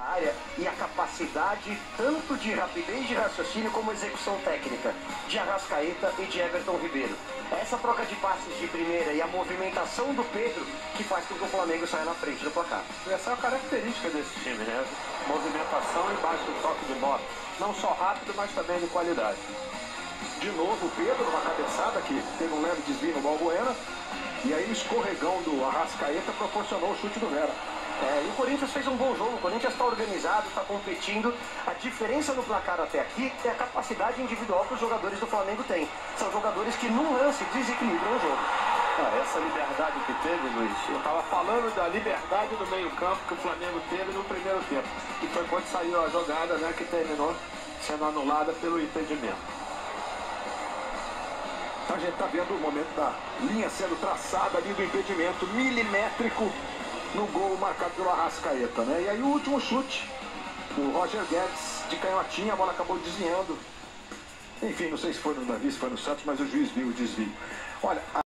área e a capacidade tanto de rapidez de raciocínio como execução técnica de Arrascaeta e de Everton Ribeiro. Essa troca de passes de primeira e a movimentação do Pedro que faz com que o Flamengo saia na frente do placar. Essa é a característica desse time, né? Movimentação embaixo do toque de bola. Não só rápido, mas também de qualidade. De novo o Pedro, uma cabeçada que teve um leve desvio no Balbuena. E aí o escorregão do Arrascaeta proporcionou o chute do Vera. E o Corinthians fez um bom jogo, o Corinthians está organizado, está competindo. A diferença no placar até aqui é a capacidade individual que os jogadores do Flamengo têm. São jogadores que num lance desequilibram o jogo. Essa liberdade que teve, Luiz, eu estava falando da liberdade do meio-campo que o Flamengo teve no primeiro tempo. E foi quando saiu a jogada, né, que terminou sendo anulada pelo impedimento. A gente está vendo o momento da linha sendo traçada ali do impedimento milimétrico no gol marcado pelo Arrascaeta, né? E aí o último chute do Roger Guedes de canhotinha, a bola acabou desviando. Enfim, não sei se foi no Davi, se foi no Santos, mas o juiz viu o desvio. Olha,